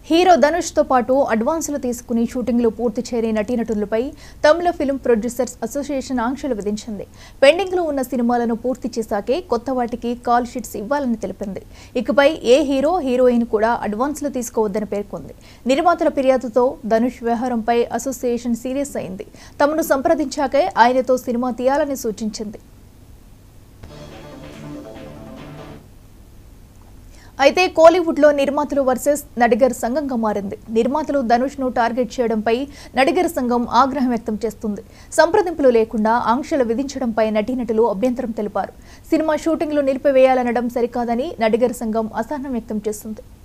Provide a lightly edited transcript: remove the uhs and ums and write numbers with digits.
Hero Dhanush తో పాటు అడ్వాన్సులు తీసుకుని షూటింగ్ లో పూర్తి చేరే నటీనటులపై తమిళ ఫిల్మ్ ప్రొడ్యూసర్స్ అసోసియేషన్ ఆంక్షలు విధించింది. పెండింగ్ లో ఉన్న సినిమాలను పూర్తి చేశాకే కొత్త వాటికి కాల్ షీట్స్ ఇవ్వాలని తెలిపింది. ఇకపై ఏ హీరో హీరోయిన్ కూడా అడ్వాన్సులు తీసుకోవద్దని పేర్కొంది. నిర్మాతల ఫిర్యాదుతో ధనుష్ వ్యవహారంపై అసోసియేషన్ సీరియస్ అయింది. తమను సంప్రదించాకే ఆయనతో సినిమా తీయాలని సూచించింది. అయితే కోలీవుడ్ లో నిర్మాతలు వర్సెస్ నడిగర్ సంఘంగా మారింది. నిర్మాతలు ధనుష్ ను టార్గెట్ చేయడంపై నడిగర్ సంఘం ఆగ్రహం వ్యక్తం చేస్తుంది. సంప్రదింపులు లేకుండా ఆంక్షలు విధించడంపై నటీనటులు అభ్యంతరం తెలిపారు. సినిమా షూటింగ్లు నిలిపివేయాలనడం సరికాదని నడిగర్ సంఘం అసహనం వ్యక్తం చేస్తుంది.